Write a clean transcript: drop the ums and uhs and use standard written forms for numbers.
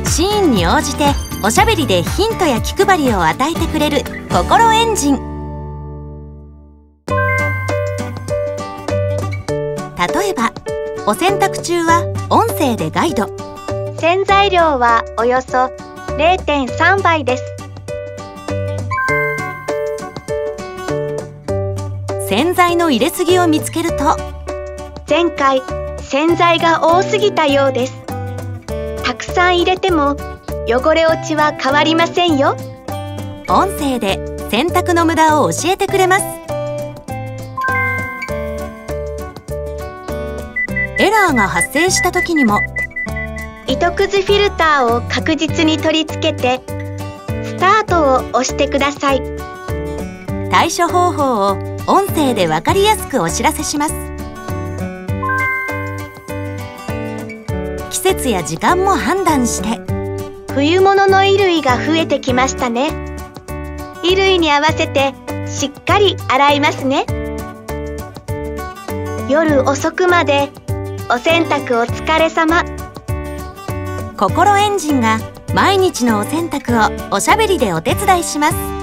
シーンに応じておしゃべりでヒントや気配りを与えてくれる心エンジン。例えばお洗濯中は音声でガイド。 洗剤量はおよそ 0.3 倍です。 洗剤の入れすぎを見つけると、 前回洗剤が多すぎたようです。たくさん入れても汚れ落ちは変わりませんよ。 音声で洗濯の無駄を教えてくれます。エラーが発生した時にも、 糸くずフィルターを確実に取り付けてスタートを押してください。 対処方法を音声で分かりやすくお知らせします。季節や時間も判断して、 冬物の衣類が増えてきましたね。衣類に合わせてしっかり洗いますね。夜遅くまでお洗濯お疲れ様。 心エンジンが毎日のお洗濯をおしゃべりでお手伝いします。